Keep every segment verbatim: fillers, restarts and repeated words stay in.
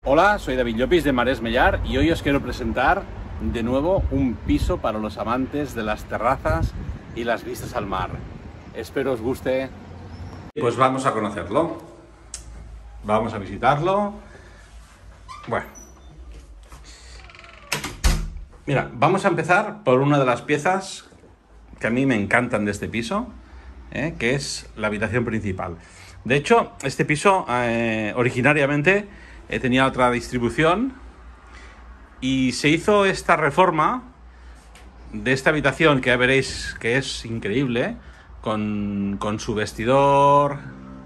Hola, soy David Llopis de Marés Mellar y hoy os quiero presentar de nuevo un piso para los amantes de las terrazas y las vistas al mar. Espero os guste. Pues vamos a conocerlo. Vamos a visitarlo. Bueno. Mira, vamos a empezar por una de las piezas que a mí me encantan de este piso, ¿eh? que es la habitación principal. De hecho, este piso eh, originariamente eh, tenía otra distribución y se hizo esta reforma de esta habitación que ya veréis que es increíble, con, con su vestidor,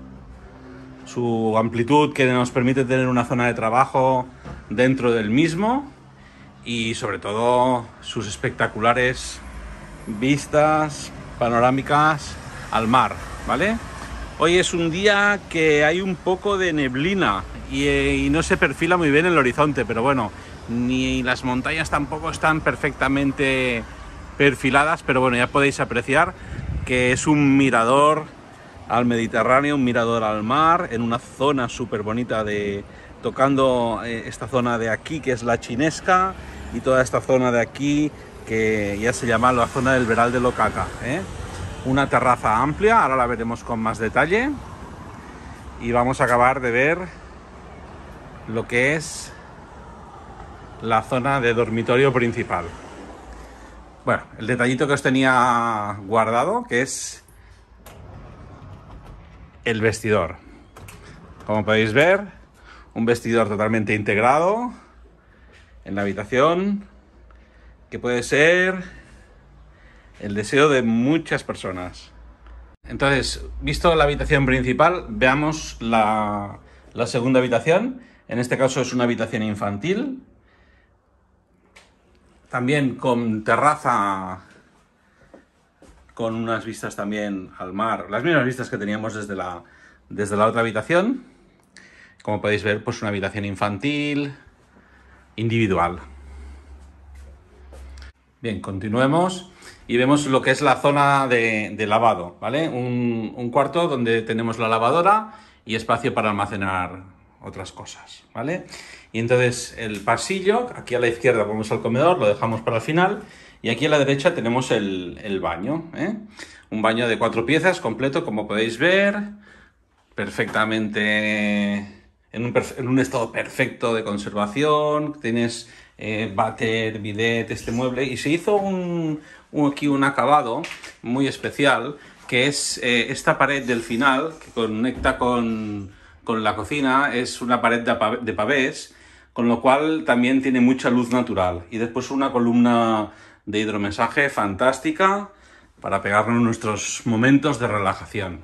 su amplitud que nos permite tener una zona de trabajo dentro del mismo y sobre todo sus espectaculares vistas panorámicas al mar, ¿vale? Hoy es un día que hay un poco de neblina y, y no se perfila muy bien el horizonte, pero bueno, ni las montañas tampoco están perfectamente perfiladas, pero bueno, ya podéis apreciar que es un mirador al Mediterráneo, un mirador al mar, en una zona súper bonita de tocando eh, esta zona de aquí que es la Chinesca y toda esta zona de aquí que ya se llama la zona del Veral de Locaca, ¿eh? Una terraza amplia, ahora la veremos con más detalle y vamos a acabar de ver lo que es la zona de dormitorio principal. Bueno, el detallito que os tenía guardado, que es el vestidor. Como podéis ver, un vestidor totalmente integrado en la habitación, que puede ser el deseo de muchas personas. Entonces, visto la habitación principal, veamos la, la segunda habitación. En este caso es una habitación infantil, también con terraza, con unas vistas también al mar, las mismas vistas que teníamos desde la, desde la otra habitación. Como podéis ver, pues una habitación infantil, individual. Bien, continuemos y vemos lo que es la zona de, de lavado, ¿vale? Un, un cuarto donde tenemos la lavadora y espacio para almacenar otras cosas, ¿vale? Y entonces el pasillo, aquí a la izquierda ponemos el comedor, lo dejamos para el final, y aquí a la derecha tenemos el, el baño, ¿eh? Un baño de cuatro piezas completo, como podéis ver, perfectamente en un, en un estado perfecto de conservación. Tienes eh, váter, bidet, este mueble, y se hizo un, un, aquí un acabado muy especial, que es eh, esta pared del final, que conecta con, con la cocina, es una pared de, de pavés, con lo cual también tiene mucha luz natural. Y después una columna de hidromesaje fantástica para pegarnos nuestros momentos de relajación.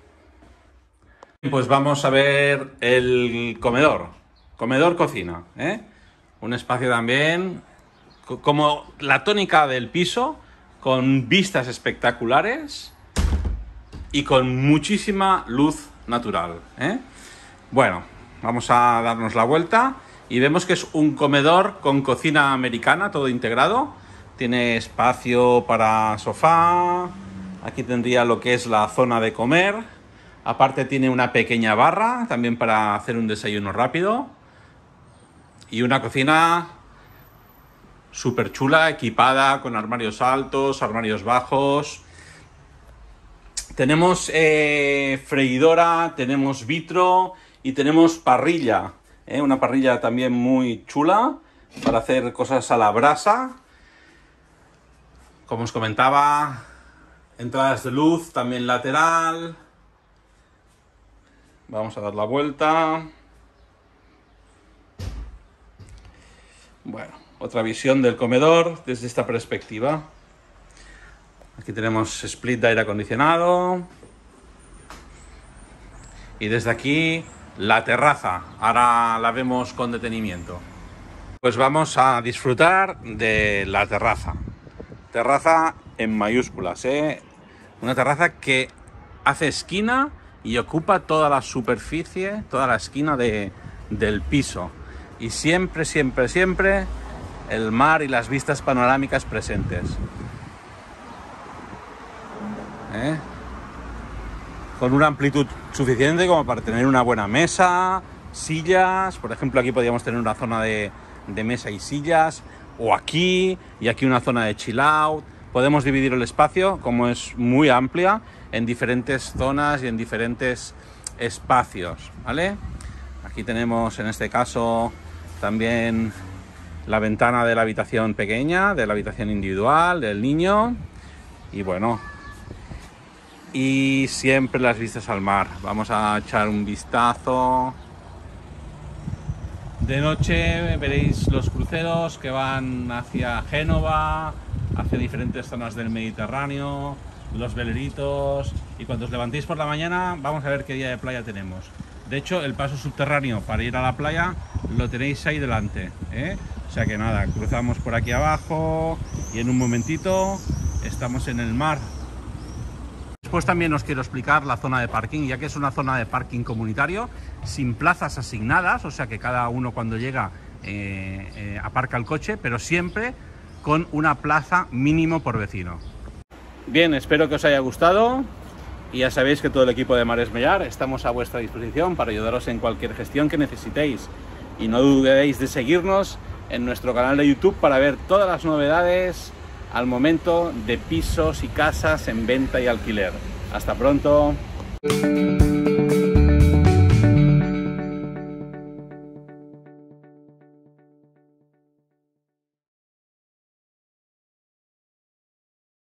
Pues vamos a ver el comedor, comedor-cocina, ¿eh? Un espacio también como la tónica del piso, con vistas espectaculares y con muchísima luz natural, ¿eh? Bueno, vamos a darnos la vuelta y vemos que es un comedor con cocina americana, todo integrado. Tiene espacio para sofá, aquí tendría lo que es la zona de comer. Aparte tiene una pequeña barra, también para hacer un desayuno rápido. Y una cocina súper chula, equipada con armarios altos, armarios bajos. Tenemos eh, freidora, tenemos vitro y tenemos parrilla. ¿eh? Una parrilla también muy chula para hacer cosas a la brasa. Como os comentaba, entradas de luz también lateral. Vamos a dar la vuelta. Bueno, otra visión del comedor desde esta perspectiva. Aquí tenemos split de aire acondicionado. Y desde aquí la terraza. Ahora la vemos con detenimiento. Pues vamos a disfrutar de la terraza. Terraza en mayúsculas, ¿eh? Una terraza que hace esquina y ocupa toda la superficie, toda la esquina de, del piso. Y siempre, siempre, siempre el mar y las vistas panorámicas presentes. ¿Eh? Con una amplitud suficiente como para tener una buena mesa, sillas, por ejemplo aquí podríamos tener una zona de, de mesa y sillas, o aquí, y aquí una zona de chill out. Podemos dividir el espacio, como es muy amplia, en diferentes zonas y en diferentes espacios, ¿vale? Aquí tenemos en este caso también la ventana de la habitación pequeña, de la habitación individual, del niño, y bueno, y siempre las vistas al mar. Vamos a echar un vistazo. De noche veréis los cruceros que van hacia Génova, hacia diferentes zonas del Mediterráneo, los veleritos, y cuando os levantéis por la mañana vamos a ver qué día de playa tenemos. De hecho, el paso subterráneo para ir a la playa lo tenéis ahí delante, ¿eh? O sea que nada, cruzamos por aquí abajo y en un momentito estamos en el mar. Después también os quiero explicar la zona de parking, ya que es una zona de parking comunitario sin plazas asignadas, o sea que cada uno cuando llega eh, eh, aparca el coche, pero siempre con una plaza mínimo por vecino. Bien, espero que os haya gustado y ya sabéis que todo el equipo de Mares Mellar estamos a vuestra disposición para ayudaros en cualquier gestión que necesitéis, y no dudéis de seguirnos en nuestro canal de YouTube para ver todas las novedades al momento de pisos y casas en venta y alquiler. Hasta pronto.